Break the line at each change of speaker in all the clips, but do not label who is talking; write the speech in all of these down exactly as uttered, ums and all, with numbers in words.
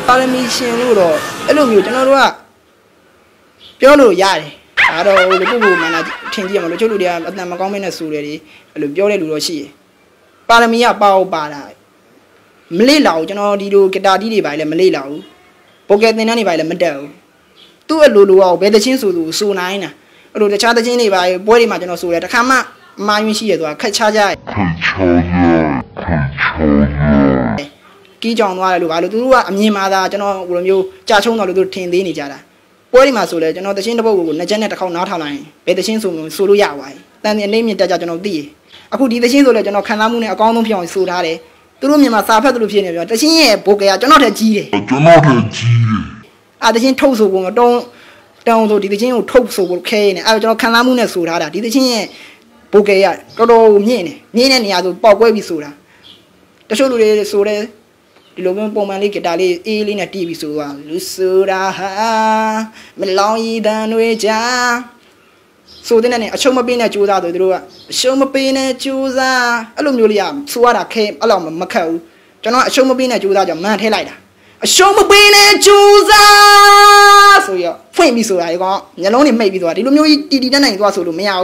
ပါရမီရှင်လို့တော့အဲ့လိုမျိုးကျွန်တော်တို့ကပြောလို့ရတယ်ဒါတော့လူပုဂ္ဂိုလ်မှန်တာထင်ကြည့်ရမလို့ကျုပ်လူတွေကအတန်မကောင်းမင်းနဲ့ဆူတယ်လေအဲ့လိုပြောတဲ့လူတော့ရှိတယ်ပါရမီကပါအောင်ပါတာမလေးလောက်ကျွန်တော်ဒီလိုဂီတာတီးတွေပါလေမလေးလောက်ပိုကက်တင်တန်းတွေပါလေမတက်ဘူးသူ့အလိုလိုအောင်ဘယ်တချင်းဆိုသူစူနိုင်တာအဲ့လိုတခြားတချင်းတွေပါပွဲတွေမှာကျွန်တော်ဆိုတယ်တခါမှအမှားယွင်းရှိရဆိုတာခက်ချားကြခက်ချားရခက်ချားရကီးကြောင်သွားတယ်လို့ဘာလို့သူတို့ကအမြင်မှာသာကျွန်တော်ဘယ်လိုမျိုးကြာချုံတော်လို့သူထင်သေးနေကြတာပွဲတွေမှာဆိုလဲကျွန်တော်တချင်းတစ်ပုတ်ကိုနှစ်ချက်နဲ့တစ်ခေါက်နားထောင်လိုက်ရင်ဘယ်တချင်းဆိုဆိုလို့ရပါတယ်တန်တင်အနေမြင့်တက်ကြကျွန်တော်သိရအခုဒီတချင်းဆိုလဲကျွန်တော်ခံစားမှုနဲ့အကောင်းဆုံးဖြစ်အောင်ဆိုထားတယ်သူတို့မြန်မာစာဖတ်သလိုဖြစ်နေပြောတချင်းရဲ့ဘိုကရကျွန်တော်ထက်ကြီးတယ်ကျွန်တော်ထက်ကြီးတယ်အာတချင်းထုတ်ဆိုပုံတုံးတောင်းဆိုဒီတချင်းကိုထုတ်ဆိုဖို့ခဲနေအဲကျွန်တော်ခံစားမှုနဲ့ဆိုထားတာဒီတချင်းရဲ့ဘိုကရတော်တော်မြင့်နေမြင့်တဲ့နေရာဆိုပေါက်ကွဲပြီးဆိုတာတချို့လူတွေဆိုတဲ့ဒီလိုမျိုးပုံမှန်လေးဂီတာလေးအေးလေးနဲ့တီးပြီးဆိုသွားလူဆိုတာဟာမလောင်ရည်တန်တွေကြာဆိုတဲ့နဲ့အချုံမပေးနဲ့ကြိုးစားဆိုသူတို့ကအချုံမပေးနဲ့ကြိုးစားအဲ့လိုမျိုးလေးကဆိုရတာခဲအဲ့လိုမခက်ဘူးကျွန်တော်အချုံမပေးနဲ့ကြိုးစားကြောင့်မန်ထဲလိုက်တာအချုံမပေးနဲ့ကြိုးစားဆိုရဖွင့်ပြီးဆိုတာဒီကောင်ညလုံးတွေမိတ်ပြီးဆိုတာဒီလိုမျိုးကြီးတီတီတက်နိုင်သွားဆိုလို့မရဘူး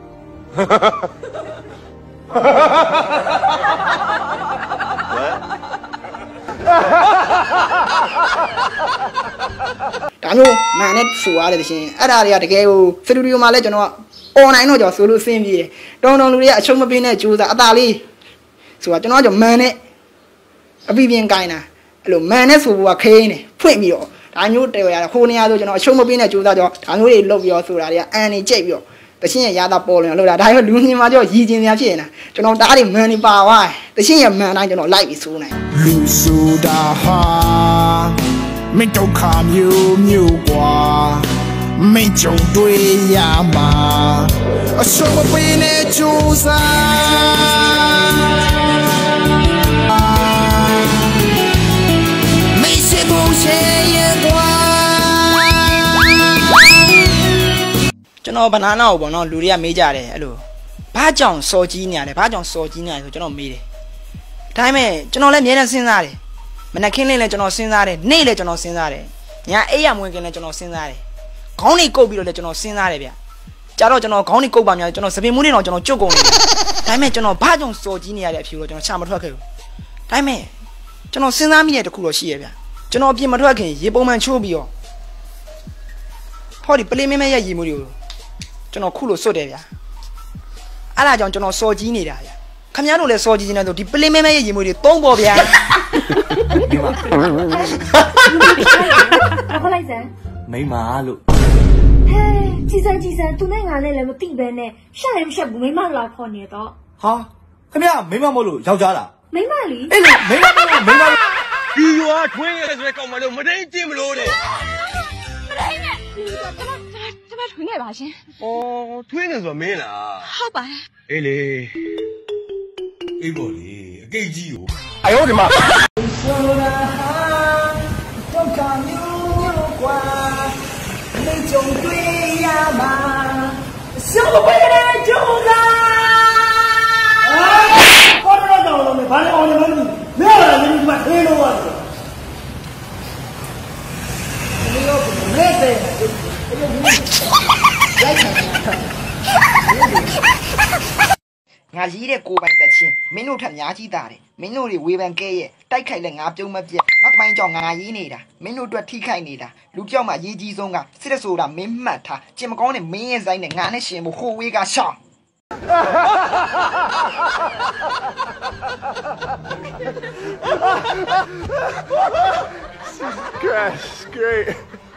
ဒါမျိုးမှန်နဲ့ဆိုရတယ်တရှင်အဲ့ဒါတွေကတကယ်ကိုစတူဒီယိုမှာလည်းကျွန်တော်အွန်လိုင်းတော့ကျွန်တော်ဆိုလို့ဆင်းပြေတယ်တောင်းတောင်းလူတွေကအချုံမပေးနဲ့ကြိုးစားအသာလေးဆိုတာကျွန်တော်ကမှန်နဲ့အပြင်းပြင်းကိုင်းတာအဲ့လိုမှန်နဲ့ဆိုဖို့ကခင်းနေဖွင့်ပြီးတော့ဒါမျိုးတယ်ရတာခိုးနေရဆိုကျွန်တော်အချုံမပေးနဲ့ကြိုးစားကြောဒါမျိုးတွေလုပ်ပြီးတော့ဆိုတာတွေကအန်နေကြိတ်ပြီးတော့တရှင်ရဲ့ရတာပေါ်လွင်လို့ဒါဒါရောလူမြင်မှာကြောရည်ကျင်များဖြစ်နေတာကျွန်တော်တားတွေမှန်နေပါသွားတရှင်ရဲ့မှန်တိုင်းကျွန်တော်လိုက်ပြီးစိုးနိုင်လူဆိုတာဟာမင်းဒုက္ခမျိုးမျိုးกว่าမင်းကြုံတွေ့ရမှာအရှုံးမပေးနဲ့ကြိုးစားမင်းရှိဖို့ရှိရဲ့กว่าကျွန်တော်ဘနာနာကိုပေါ့နော်လူတွေကမေးကြတယ်အဲ့လိုဘာကြောင့်စော်ကြီးနေရလဲဘာကြောင့်စော်ကြီးနေရလဲဆိုကျွန်တော်မေးတယ်ဒါပေမဲ့ကျွန်တော်လည်းအများနဲ့စဉ်းစားတယ်မနက်ခင်းလေးလည်းကျွန်တော်စဉ်းစားတယ်နေ့လည်းကျွန်တော်စဉ်းစားတယ်ညအိပ်ရမဝင်ခင်လည်းကျွန်တော်စဉ်းစားတယ်ခေါင်းလေးကုတ်ပြီးတော့လည်းကျွန်တော်စဉ်းစားတယ်ဗျကြာတော့ကျွန်တော်ခေါင်းလေးကုတ်ပါများကျွန်တော်စပင်မူးလေးတော့ကျွန်တော်ကြွတ်ကုန်တယ်ဒါပေမဲ့ကျွန်တော်ဘာကြောင့်စော်ကြီးနေရတဲ့အဖြေတော့ကျွန်တော်ချမထွက်ခဲ့ဘူးဒါပေမဲ့ကျွန်တော်စဉ်းစားမိတဲ့တခုတော့ရှိရဗျကျွန်တော်အပြင်မထွက်ခင်ရေပုံမှန်ချိုးပြီးတော့ဟောဒီပလေးမင်းမဲရဲ့ရေမှုတွေကိုကျွန်တော်ခုလို့စွတ်တယ်ဗျအဲ့ဒါကြောင့်ကျွန်တော်စော်ကြီးနေတာဗျခင်ဗျားတို့လည်းစော်ကြီးနေတယ်ဆိုဒီပလင်းမဲမဲရဲ့ရေမွေးတွေသုံးပေါ်ဗျာ
ဘာလိုက်စမ်း
မိမလို့
ဟဲကြည်စမ်းကြည်စမ်းသူနဲ့ငါနဲ့လည်းမသိပဲနဲ့ရှက်လည်းမရှက်ဘူးမိမလာခေါ်နေတော့
ဟာခင်ဗျာမိမမို့လို့ယောက်ျားလား
မိမလी
အေးလေမိမမို့လို့မိမ
ဒီရွာထွင်းရဲဆိုတဲ့ကောင်မလို့မတိန်ကြည့်မလို့တဲ့
မတိန်နဲ့ဒီကတမတမထွင်းခဲ့ပါရှင်
ဩထွင်းနေဆိုမင်းလား
ဟုတ်ပါ
အေးလေ
အေးပေါ်လေအကိတ်ကြီးကို
哎呦我的妈
ဒုက္ခမျိုးမျိုးกว่าမင်းကြုံတွေ့ရမှာရှုံးမပေးနဲ့ကြိုးစား
ခေါ်တော့တော့လို့ဘာလဲအောင်လဲမလို့မင်းလာရင်ဒီမှာသေးလို့ရတယ်
ဒီလိုလက်တဲ့ရိုက်ချင်တာငါရီးတဲ့ကိုပိုင်တက်ချင်းမင်းတို့ထက်များကြီးတာတယ်မင်းတို့တွေဝေဖန်ကဲရဲ့တိုက်ခိုက်လဲငါပြုံးမပြတ်နောက်ပိုင်းကြောင့်ငါရေးနေတာမင်းတို့အတွက်ထိခိုက်နေတာလူပြောက်မှရေးကြီးဆုံးကစစ်တဲ့ဆိုတာမင်းမှတ်ထားကျင်မကောင်းတဲ့မင်းရဲ့ဆိုင်နဲ့ငါနဲ့ရှင်ဖို့ဟိုဝေးကရှောင်း
Gosh, great.